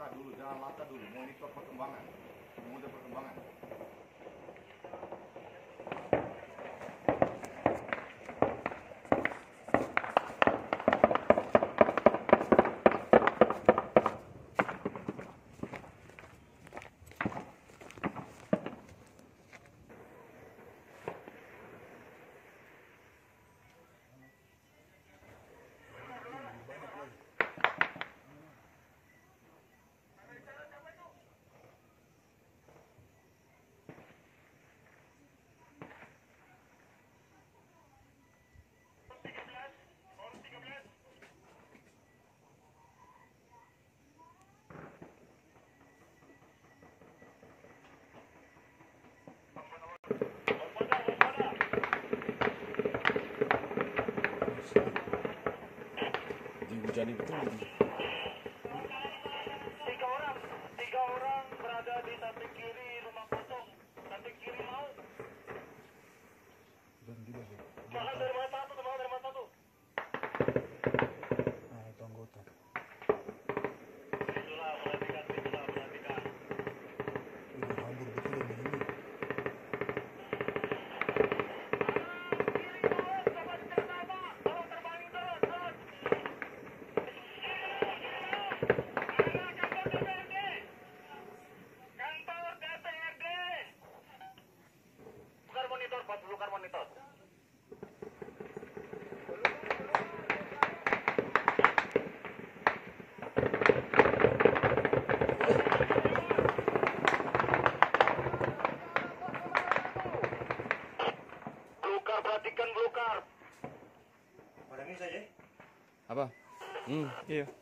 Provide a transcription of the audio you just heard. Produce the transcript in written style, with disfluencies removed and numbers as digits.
laka dulu, jangan laka dulu. Monitor perkembangan, monitor perkembangan. Jadi betul ini. Tiga orang berada di samping kiri rumah kosong, samping kiri mau. Dan gila sih. Bahkan dari mana satu. Nah itu anggota. Itulah perhatikan. Ini kabur betul ini. Bukan monitor. Perhatikan blue car. Pada ini saja. Apa? Iya.